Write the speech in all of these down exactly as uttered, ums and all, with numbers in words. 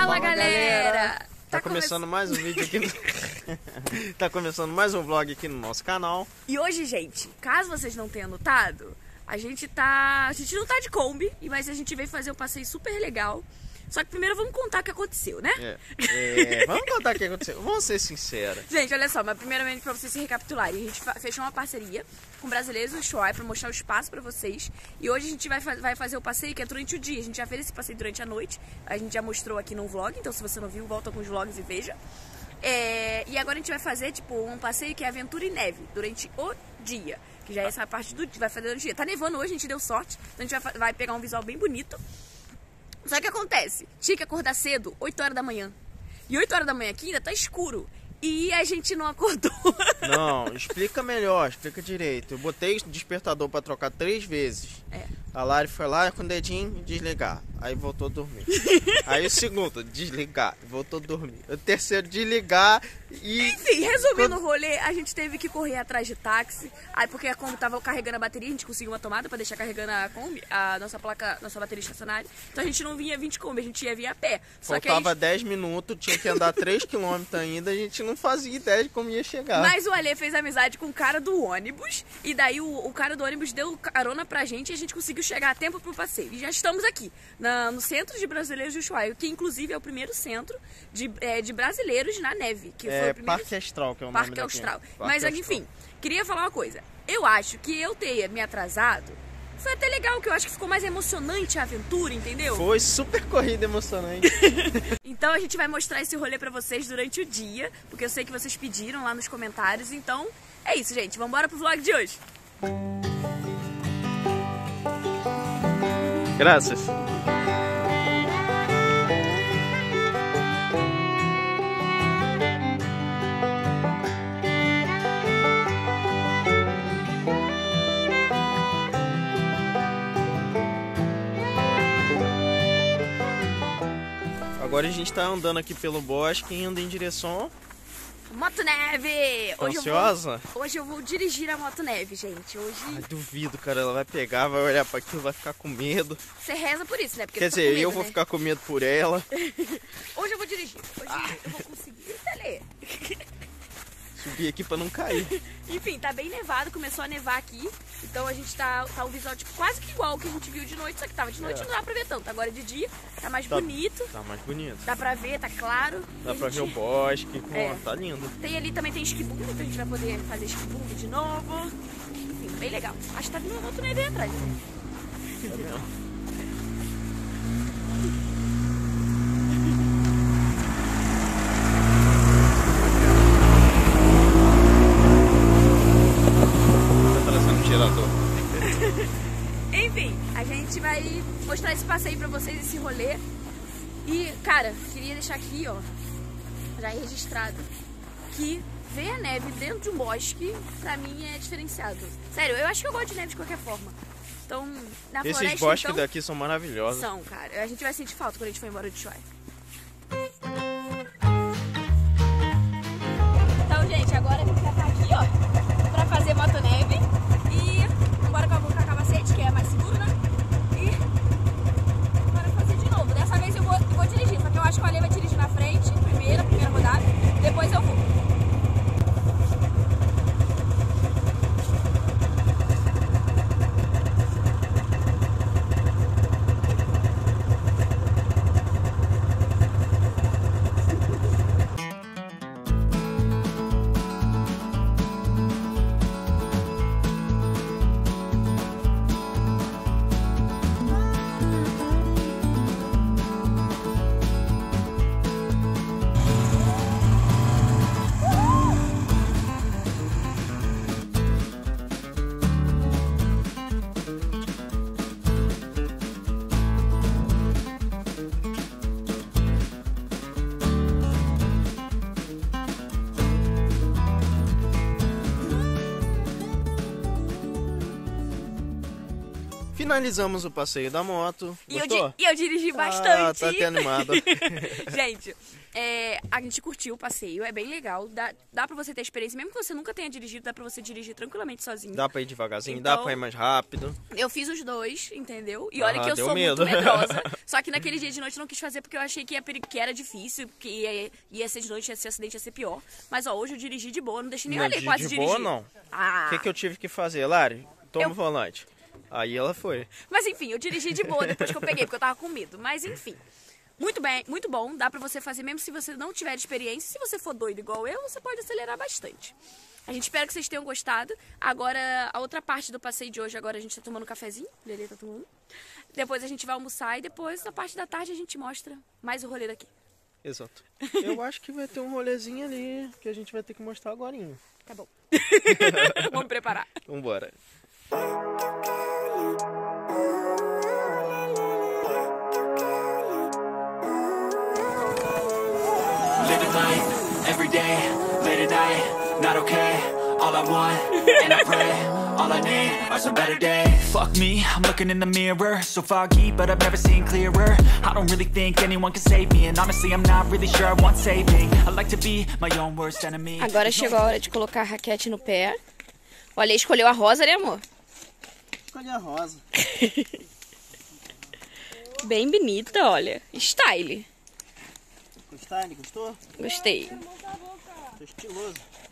Fala, galera! galera. Tá, tá começando come... mais um vídeo aqui no... Tá começando mais um vlog aqui no nosso canal. E hoje, gente, caso vocês não tenham notado, a gente tá... A gente não tá de Kombi, mas a gente veio fazer um passeio super legal. Só que primeiro vamos contar o que aconteceu, né? É, é, vamos contar o que aconteceu. Vamos ser sinceros. Gente, olha só, mas primeiramente pra vocês se recapitularem, a gente fechou uma parceria com brasileiros do Ushuaia pra mostrar o espaço pra vocês. E hoje a gente vai, vai fazer o passeio que é durante o dia. A gente já fez esse passeio durante a noite. A gente já mostrou aqui no vlog, então se você não viu, volta com os vlogs e veja. É, e agora a gente vai fazer, tipo, um passeio que é aventura em neve, durante o dia. Que já é essa parte do dia, vai fazer durante o dia. Tá nevando hoje, a gente deu sorte, então a gente vai, vai pegar um visual bem bonito. Só que acontece, tinha que acordar cedo, oito horas da manhã. E oito horas da manhã aqui ainda tá escuro. E a gente não acordou. Não, explica melhor, explica direito. Eu botei o despertador pra trocar três vezes. É. A Lari foi lá com o dedinho desligar. Aí voltou a dormir. Aí o segundo, desligar, voltou a dormir. O terceiro, desligar e... Enfim, resumindo o rolê, a gente teve que correr atrás de táxi. Aí porque a Kombi tava carregando a bateria, a gente conseguiu uma tomada pra deixar carregando a Kombi, a nossa placa, nossa bateria estacionária. Então a gente não vinha vinte Kombi, a gente ia vir a pé. Só Faltava gente... dez minutos, tinha que andar três quilômetros ainda, a gente não fazia ideia de como ia chegar. Mas o Alê fez amizade com o cara do ônibus, e daí o, o cara do ônibus deu carona pra gente e a gente conseguiu chegar a tempo pro passeio. E já estamos aqui, na, no Centro de Brasileiros de Ushuaia, que inclusive é o primeiro centro de, é, de brasileiros na neve. Que é foi o primeiro... Parque Austral, que é o Parque nome Austral. Parque Mas Austral. enfim, queria falar uma coisa. Eu acho que eu ter me atrasado foi até legal, que eu acho que ficou mais emocionante a aventura, entendeu? Foi super corrida emocionante. Então a gente vai mostrar esse rolê pra vocês durante o dia, porque eu sei que vocês pediram lá nos comentários. Então é isso, gente. Vamos embora pro vlog de hoje. Graças. Agora a gente tá andando aqui pelo bosque e indo em direção... Motoneve! Hoje Ansiosa? Eu vou, hoje eu vou dirigir a motoneve, gente. Hoje... Ai, duvido, cara. Ela vai pegar, vai olhar pra aquilo, vai ficar com medo. Você reza por isso, né? Porque Quer dizer, medo, eu vou né? ficar com medo por ela. Hoje eu vou dirigir. Hoje ah. eu vou conseguir. Eita, Lê. Subir aqui pra não cair. Enfim, tá bem nevado, começou a nevar aqui. Então a gente tá, tá um visual tipo, quase que igual ao que a gente viu de noite, só que tava de noite, é. Não dá pra ver tanto. Agora de dia tá mais tá, bonito. Tá mais bonito. Dá pra ver, tá claro. Dá pra gente... ver o bosque, é. Pô, tá lindo. Tem ali também tem esquibumbo, então a gente vai poder fazer esquibumbo de novo. Enfim, bem legal. Acho que tá vindo um outro neve aí atrás, né? Tá vendo? Enfim, a gente vai mostrar esse passeio pra vocês, esse rolê. E, cara, queria deixar aqui, ó, já registrado, que ver a neve dentro de um bosque, pra mim, é diferenciado. Sério, eu acho que eu gosto de neve de qualquer forma. Então, na Esses floresta, bosques então, daqui são maravilhosos. São, cara. A gente vai sentir falta quando a gente for embora de Ushuaia. Então, gente, agora a gente já tá aqui, ó, pra fazer motoneve. E bora com a capacete, que é mais seguro, né? E bora fazer de novo. Dessa vez eu vou, eu vou dirigir, só que eu acho que o Ale vai dirigir na frente, primeira, primeira rodada. Depois eu vou. Finalizamos o passeio da moto. E eu, Gostou? di- e eu dirigi bastante. Ah, tá até animado. Gente, é, a gente curtiu o passeio, é bem legal. Dá, dá pra você ter experiência, mesmo que você nunca tenha dirigido, dá pra você dirigir tranquilamente sozinho. Dá pra ir devagarzinho, Então, dá pra ir mais rápido. Eu fiz os dois, entendeu? E olha Ah, que eu deu sou medo. muito medrosa. Só que naquele dia de noite eu não quis fazer porque eu achei que, ia, peri- que era difícil, que ia, ia ser de noite, ia ser acidente, ia ser pior. Mas ó, hoje eu dirigi de boa, não deixei nem Não, olhei de- quase de dirigir. boa, não. Ah. O que, que eu tive que fazer? Lari, toma Eu- o volante. Aí ela foi. Mas enfim, eu dirigi de boa depois que eu peguei, porque eu tava com medo. Mas enfim, muito bem, muito bom. Dá pra você fazer mesmo se você não tiver experiência. Se você for doido igual eu, você pode acelerar bastante. A gente espera que vocês tenham gostado. Agora, a outra parte do passeio de hoje, agora a gente tá tomando um cafezinho. O Lelê tá tomando. Depois a gente vai almoçar e depois, na parte da tarde, a gente mostra mais o rolê daqui. Exato. Eu acho que vai ter um rolezinho ali que a gente vai ter que mostrar agorinha. Tá bom. Vamos preparar. Vambora. Living life, every day, late at night, not okay. All I want, and I pray, all I need are some better days. Fuck me, I'm looking in the mirror, so foggy, but I've never seen clearer. I don't really think anyone can save me, and honestly I'm not really sure I want saving. I like to be my own worst enemy. Agora chegou a hora de colocar a raquete no pé. Olha, escolheu a rosa, né, amor? Escolhi a rosa. Bem bonita, olha. Style. Gostou? Gostou? Gostei. Tô estiloso.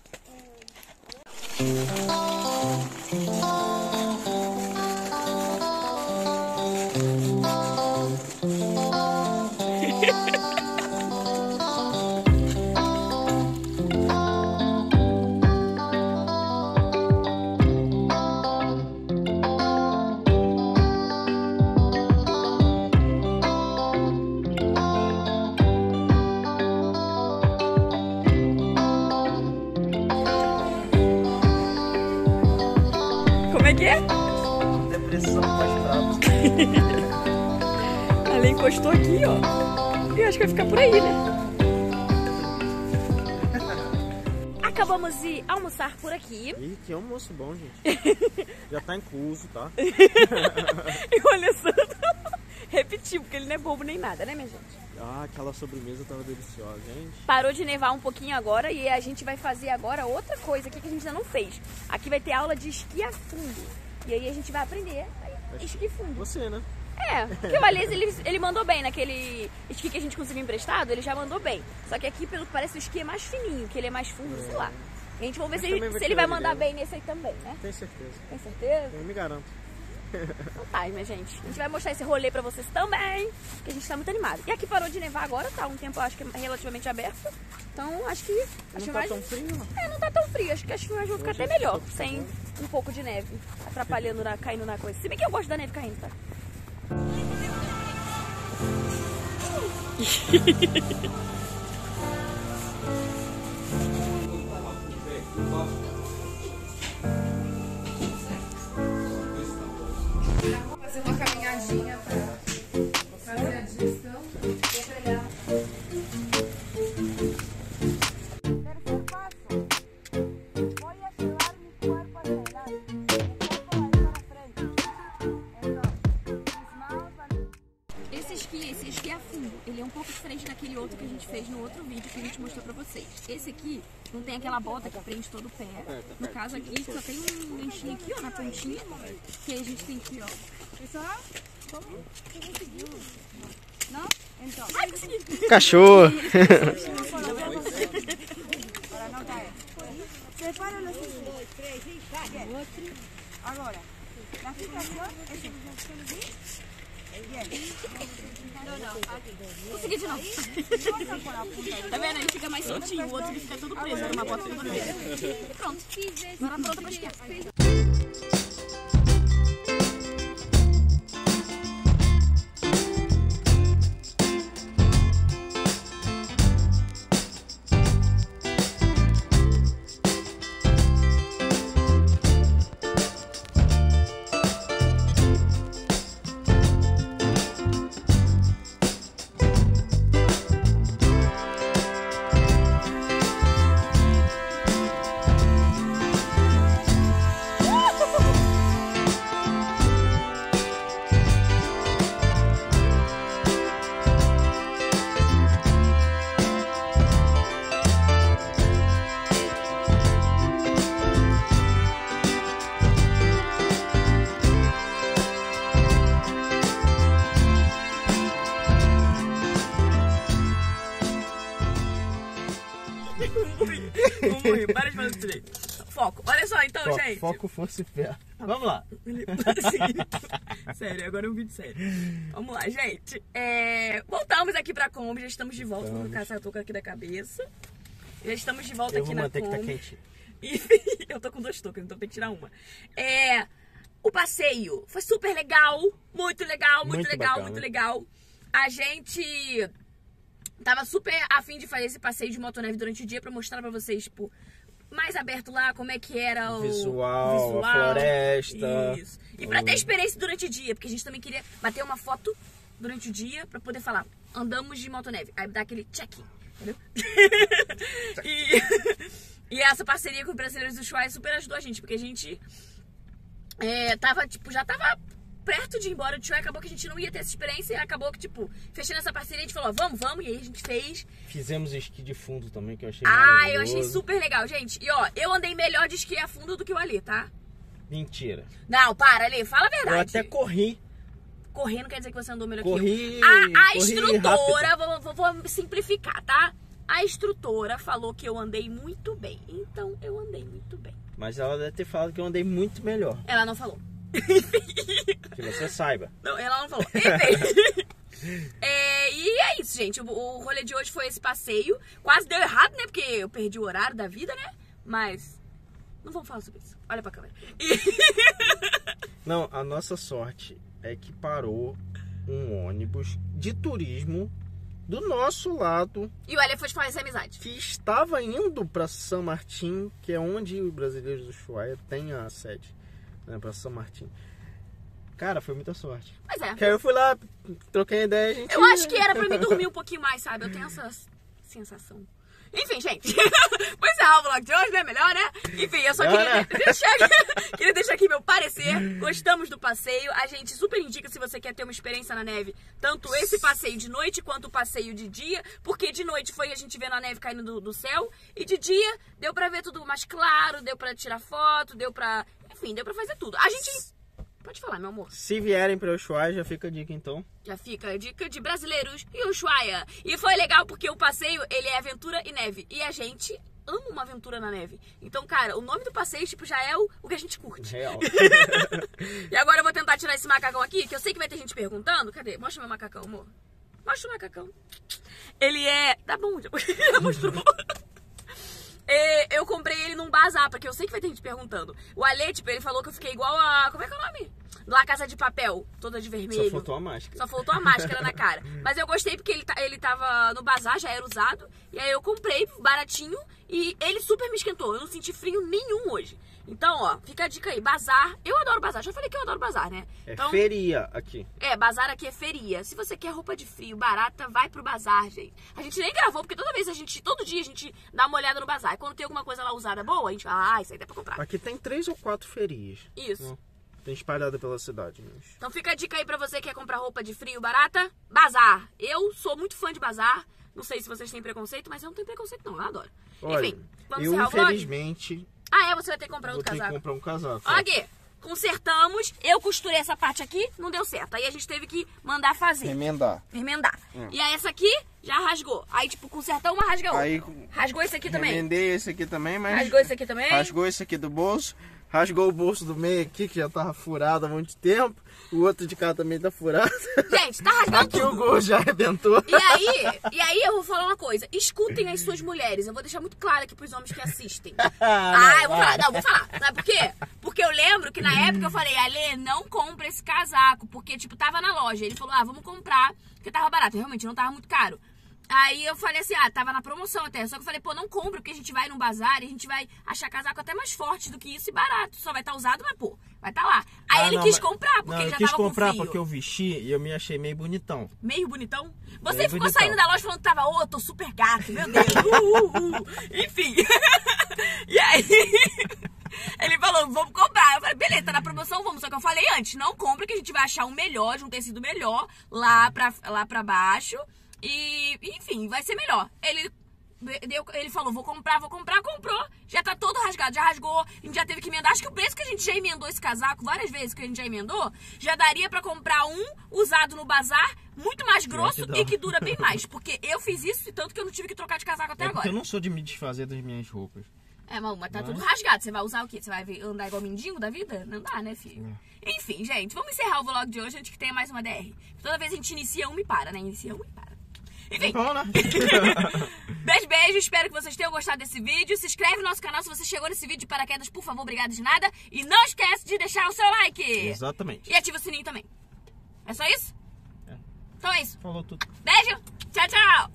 Como é que é? Depressão pós-bravo. Ela encostou aqui, ó. Eu acho que vai ficar por aí, né? Acabamos de almoçar por aqui. Ih, que almoço bom, gente. Já tá incluso, tá? E o Alessandro repetiu, porque ele não é bobo nem nada, né, minha gente? Ah, aquela sobremesa tava deliciosa, gente. Parou de nevar um pouquinho agora e a gente vai fazer agora outra coisa aqui que a gente ainda não fez. Aqui vai ter aula de esqui a fundo. E aí a gente vai aprender a esqui fundo. Você, né? É, porque o Alês, ele, ele mandou bem naquele esqui que a gente conseguiu emprestado, ele já mandou bem. Só que aqui, pelo que parece, o esqui é mais fininho, que ele é mais fundo, sei lá. E a gente vai ver Mas se, também ele, vai se ele vai tirar mandar de bem nesse aí também, né? Tenho certeza. Tem certeza? Eu me garanto. Então tá, minha gente. A gente vai mostrar esse rolê pra vocês também, que a gente tá muito animado. E aqui parou de nevar agora, tá um tempo, acho que é relativamente aberto. Então, acho que... Acho Não que tá mais... tão frio, não? É, não tá tão frio. Acho que as filmagens vão ficar Hoje até tá melhor, bom. sem um pouco de neve atrapalhando, na, caindo na coisa. Se bem que eu gosto da neve caindo, tá? Vou fazer uma caminhadinha pra fazer a digestão. Tercer paso. Voy a llevar mi cuerpo hacia adelante. Mi cuerpo va a ir para frente. Entonces, mis manos van... Esse esqui, esse esqui a fundo, ele é um pouco diferente daquele outro que a gente fez no outro vídeo que a gente mostrou pra vocês. Esse aqui não tem aquela bota que prende todo o pé. No caso aqui só tem um ganchinho aqui, ó, na pontinha, que a gente tem aqui, ó. Pessoal, ¿cómo? ¿Qué conseguiu? ¿No? Entonces, Ai, consegui! Cachorro! para no caer. Separo los dos, tres, bien. Ahora, la fijación es bien. Consegui de novo. Corta con la punta. Tá vendo? Ele fica mais soltinho, o outro ele fica todo preso numa bota toda presa. Pronto. Agora pronto pra esquiar. Vou morrer, para de fazer isso direito. Foco. Olha só, então, Foco, gente. foco, força e fé. Vamos lá. Sim. Sério, agora é um vídeo sério. Vamos lá, gente. É... Voltamos aqui pra Kombi, já estamos de volta. Vou colocar essa touca aqui da cabeça. Já estamos de volta Eu aqui vou na manter que tá Kombi. quente. E eu tô com duas toucas, então tem que tirar uma. É... O passeio foi super legal. Muito legal, muito, Muito legal, bacana. muito legal. A gente tava super afim de fazer esse passeio de motoneve durante o dia pra mostrar pra vocês, tipo, mais aberto lá, como é que era o Visual, visual. a floresta. Isso. E pra ter experiência durante o dia, porque a gente também queria bater uma foto durante o dia pra poder falar, andamos de motoneve. Aí dá aquele check-in, entendeu? e, e essa parceria com os brasileiros do Ushuaia super ajudou a gente, porque a gente é, tava, tipo, já tava perto de ir embora do Ushuaia, acabou que a gente não ia ter essa experiência e acabou que, tipo, fechando essa parceria, a gente falou, vamos, vamos, e aí a gente fez. Fizemos esqui de fundo também, que eu achei Ah, maravilhoso. eu achei super legal, gente. E ó, eu andei melhor de esqui a fundo do que o Ali, tá? Mentira. Não, para, Ali, fala a Eu verdade. até corri. Correr não quer dizer que você andou melhor Corri- que eu. A, a corri instrutora, vou, vou, vou simplificar, tá? A instrutora falou que eu andei muito bem. Então, eu andei muito bem. Mas ela deve ter falado que eu andei muito melhor. Ela não falou. Que você saiba. Não, ela não falou. Enfim. É, e é isso, gente. O, o rolê de hoje foi esse passeio. Quase deu errado, né? Porque eu perdi o horário da vida, né? Mas não vamos falar sobre isso. Olha pra câmera. E... Não, a nossa sorte é que parou um ônibus de turismo do nosso lado e o Eli foi fazer amizade. que estava indo para São Martim, que é onde os brasileiros do Ushuaia tem a sede, né, para São Martim. Cara, foi muita sorte. Pois é. Que aí eu fui lá, troquei ideia, a gente... Eu acho que era pra mim dormir um pouquinho mais, sabe? Eu tenho essa sensação. Enfim, gente. Vou encerrar o vlog de hoje, né? Melhor, né? Enfim, eu só queria, de- deixar aqui, queria deixar aqui meu parecer. Gostamos do passeio. A gente super indica se você quer ter uma experiência na neve. Tanto esse passeio de noite quanto o passeio de dia. Porque de noite foi a gente vendo a neve caindo do, do céu. E de dia deu pra ver tudo mais claro. Deu pra tirar foto. Deu pra... Enfim, deu pra fazer tudo. A gente... Pode falar, meu amor. Se vierem para o Ushuaia, já fica a dica então. Já fica a dica de brasileiros e Ushuaia. E foi legal porque o passeio, ele é aventura e neve. E a gente ama uma aventura na neve. Então, cara, o nome do passeio, tipo, já é o, o que a gente curte. Real. E agora eu vou tentar tirar esse macacão aqui, que eu sei que vai ter gente perguntando. Cadê? Mostra meu macacão, amor. Mostra o macacão. Ele é... Tá bom, já já mostrou. É, eu comprei ele num bazar, porque eu sei que vai ter gente perguntando. O Ale, tipo, ele falou que eu fiquei igual a... Como é que é o nome? La Casa de Papel, toda de vermelho. Só faltou a máscara. Só faltou a máscara na cara. Mas eu gostei porque ele, tá, ele tava no bazar, já era usado. E aí eu comprei, baratinho. E ele super me esquentou. Eu não senti frio nenhum hoje. Então, ó, fica a dica aí. Bazar. Eu adoro bazar. Já falei que eu adoro bazar, né? É Então, feria aqui. é, bazar aqui é feria. Se você quer roupa de frio barata, vai pro bazar, gente. A gente nem gravou, porque toda vez a gente, todo dia a gente dá uma olhada no bazar. E quando tem alguma coisa lá usada boa, a gente fala, ah, isso aí dá pra comprar. Aqui tem três ou quatro ferias. Isso. Tem espalhada pela cidade. Mas... Então fica a dica aí pra você que quer comprar roupa de frio barata. Bazar. Eu sou muito fã de bazar. Não sei se vocês têm preconceito, mas eu não tenho preconceito não, eu adoro. Olha, Enfim, vamos eu encerrar o vlog? infelizmente Ah, é? Você vai ter que comprar vou outro ter que casaco. comprar um casaco. Olha aqui, consertamos. Eu costurei essa parte aqui, não deu certo. Aí a gente teve que mandar fazer. Remendar. Remendar. E aí essa aqui já rasgou. Aí, tipo, consertou uma, rasga outra. Aí, Rasgou esse aqui também. remendei esse aqui também, mas... Rasgou esse aqui também. Rasgou esse aqui do bolso. Rasgou o bolso do meio aqui, que já tava furado há muito tempo. O outro de cá também tá furado. Gente, tá rasgando Aqui tudo. o gol já arrebentou. E aí, e aí eu vou falar uma coisa. Escutem as suas mulheres. Eu vou deixar muito claro aqui pros homens que assistem. Ah, eu vou falar. Não, vou falar. Sabe por quê? Porque eu lembro que na época eu falei, Ale, não compra esse casaco. Porque, tipo, tava na loja. Ele falou, ah, vamos comprar. Porque tava barato. Realmente, não tava muito caro. Aí eu falei assim, ah, tava na promoção até. Só que eu falei, pô, não compra, porque a gente vai num bazar e a gente vai achar casaco até mais forte do que isso e barato. Só vai estar usado, mas pô, vai estar lá. Aí Ah, ele não, quis mas- comprar, porque não, ele eu já quis tava comprar com frio. porque eu vesti e eu me achei meio bonitão. Meio bonitão. Você Meio ficou bonitão. saindo da loja falando que tava, ô, oh, tô super gato, meu Deus. Uh, uh, uh. Enfim. E aí, ele falou, vamos comprar. Eu falei, beleza, tá na promoção, vamos. Só que eu falei antes, não compra que a gente vai achar um melhor, de um tecido melhor, lá pra, lá pra baixo. E, enfim, vai ser melhor. Ele Ele falou, vou comprar, vou comprar, comprou. Já tá todo rasgado, já rasgou. A gente já teve que emendar. Acho que o preço que a gente já emendou esse casaco, várias vezes que a gente já emendou, já daria pra comprar um usado no bazar, muito mais grosso e que dura bem mais. Porque eu fiz isso e tanto que eu não tive que trocar de casaco até é agora. Eu não sou de me desfazer das minhas roupas. É, mas tá Mas... tudo rasgado. Você vai usar o quê? Você vai andar igual mendigo da vida? Não dá, né, filho? É. Enfim, gente, vamos encerrar o vlog de hoje antes que tenha mais uma D R. Toda vez a gente inicia uma e para, né? Inicia uma e para. Enfim. Bom, né? Beijo, beijo. Espero que vocês tenham gostado desse vídeo. Se inscreve no nosso canal se você chegou nesse vídeo de paraquedas, por favor, obrigado de nada. E não esquece de deixar o seu like. Exatamente. E ativa o sininho também. É só isso? É. Então é isso. Falou tudo. Beijo. Tchau, tchau.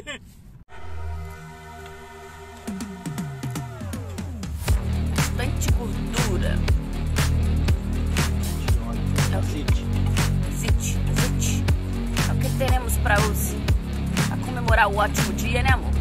Bastante gordura. É o zit. Zit, zit. É o que teremos pra hoje. Pra comemorar o ótimo dia, né, amor?